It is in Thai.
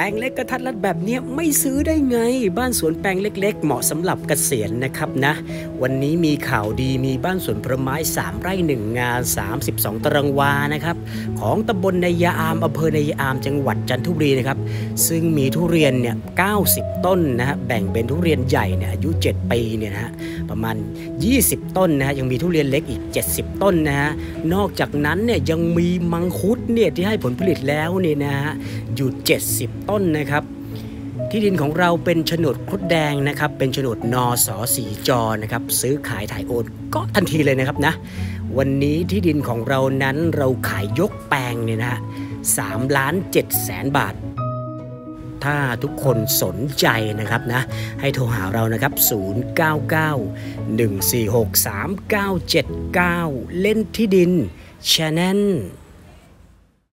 งเล็กกระทัดรัดแบบนี้ไม่ซื้อได้ไงบ้านสวนแปลงเล็กๆเหมาะสำหรับเกษียณนะครับนะวันนี้มีข่าวดีมีบ้านสวนผลไม้3 ไร่ 1 งาน32 ตารางวานะครับของตำบลนายาอามอำเภอนายาอามจังหวัดจันทบุรีนะครับซึ่งมีทุเรียนเนี่ย90 ต้นนะฮะแบ่งเป็นทุเรียนใหญ่เนี่ยอายุ7 ปีเนี่ยนะฮะประมาณ20 ต้นนะฮะยังมีทุเรียนเล็กอีก70 ต้นนะฮะนอกจากนั้นเนี่ยยังมีมังคุดเนี่ยที่ให้ผลผลิตแล้วเนี่ยนะฮะอยู่70 ต้นนะครับที่ดินของเราเป็นโฉนดครุฑแดงนะครับเป็นโฉนดนส.4 จนะครับซื้อขายถ่ายโอนก็ทันทีเลยนะครับนะวันนี้ที่ดินของเรานั้นเราขายยกแปลงเนี่ยนะฮะ3,700,000 บาทถ้าทุกคนสนใจนะครับนะให้โทรหาเรานะครับ099 146 3979เล่นที่ดิน Channel